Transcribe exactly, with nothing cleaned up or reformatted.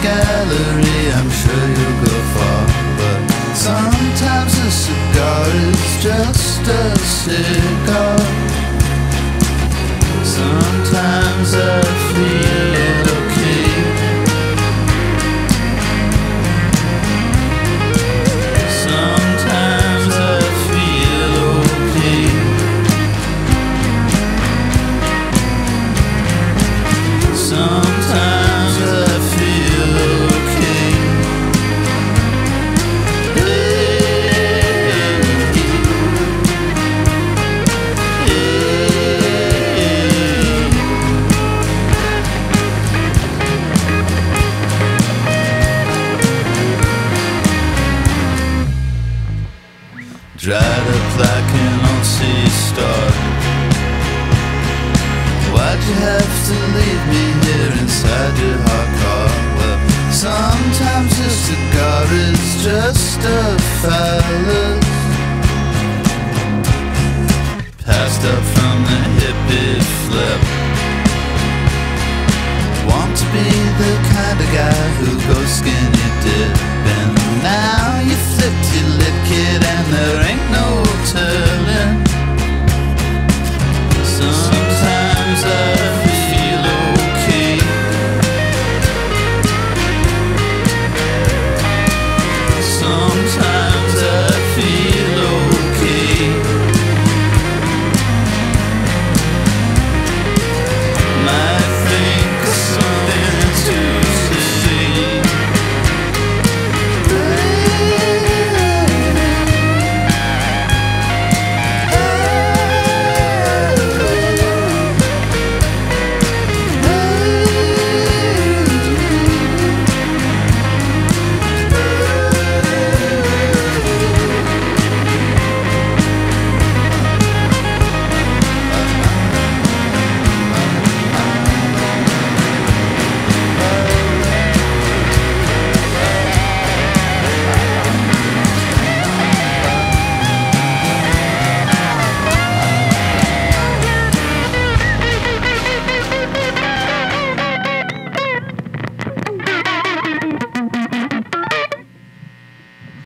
gallery, I'm sure you'll go far. But sometimes a cigar is just a cigar. Sometimes I feel okay. Sometimes I feel okay. Sometimes I feel okay. Dried up like an old sea star. Why'd you have to leave me here inside your hot car?